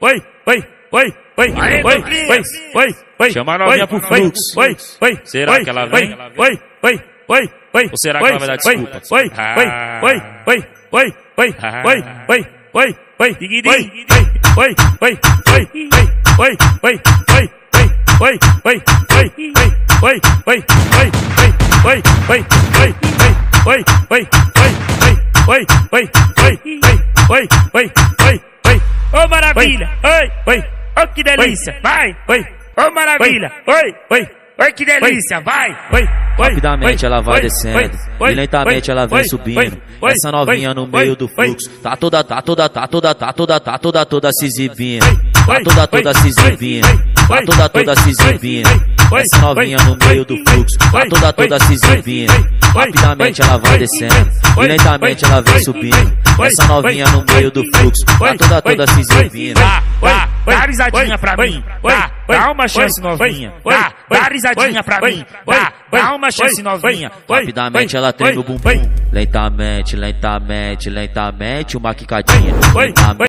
Chama a novinha pro fluxo. Será que ela vem? Ou será que ela vai dar desculpa? Ô maravilha, ô que delícia, vai, ô maravilha, oi que delícia, vai. Rapidamente ela vai descendo e lentamente ela vem subindo. Essa novinha no meio do fluxo tá toda se exibindo. Tá toda se exibindo. Tá toda se exibindo. Essa novinha no meio do fluxo tá toda se exibindo. Rapidamente ela vai descendo e lentamente ela vem subindo. Essa novinha no meio do fluxo tá toda se exibindo. Dá risadinha pra mim, dá uma chance novinha, dá risadinha pra mim, dá uma chance novinha. Rapidamente ela treme o bumbum, lentamente, uma quicadinha.